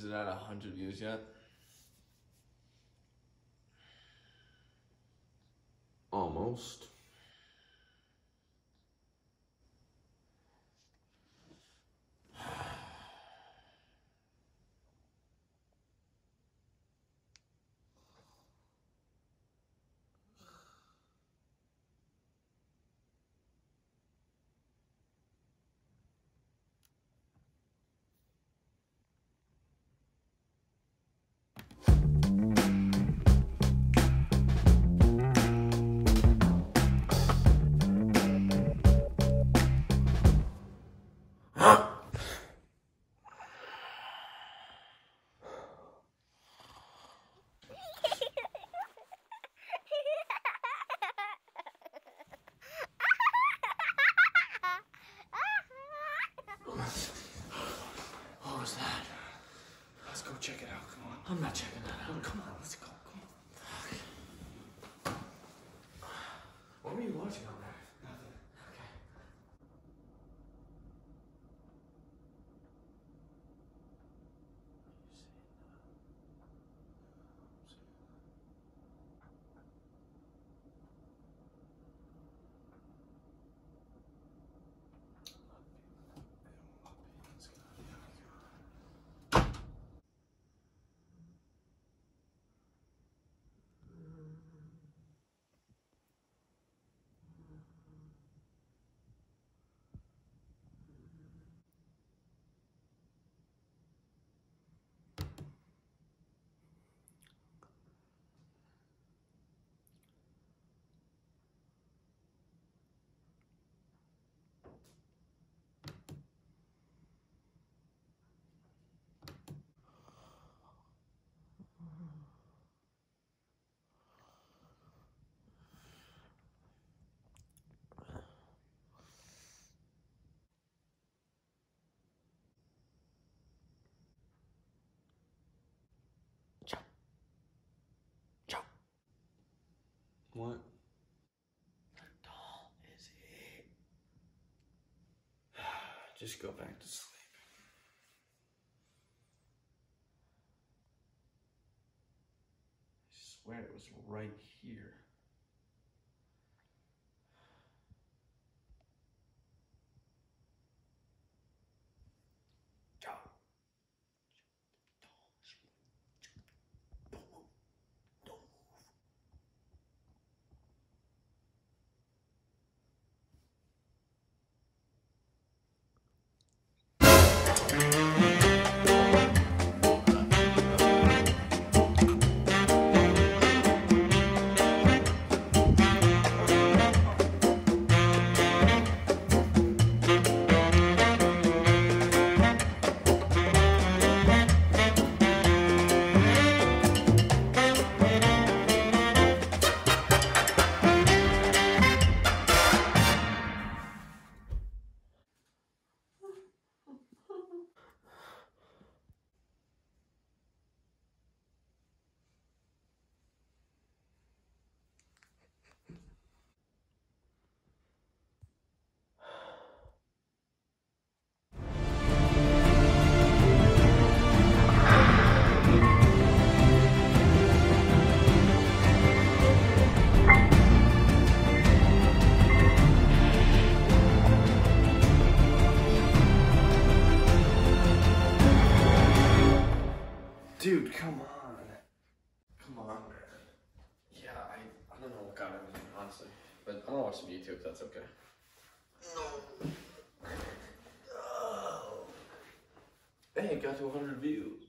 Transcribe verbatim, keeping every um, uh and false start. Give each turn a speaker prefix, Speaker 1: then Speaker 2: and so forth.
Speaker 1: it at one hundred views yet?
Speaker 2: Almost.
Speaker 1: What was that?
Speaker 2: Let's go check it out. Come on.
Speaker 1: I'm not checking that out.
Speaker 2: Come on, let's go. Come on.
Speaker 1: What were you watching on there?
Speaker 2: Nothing.
Speaker 1: Okay.
Speaker 2: What?
Speaker 1: What doll is it?
Speaker 2: Just go back to sleep.
Speaker 1: I swear it was right here.
Speaker 2: Dude, come on.
Speaker 1: Come on, man. Yeah, I, I don't know what got everything, honestly. But I'm gonna watch some YouTube if that's okay.
Speaker 2: No.
Speaker 1: Hey, it got to one hundred views.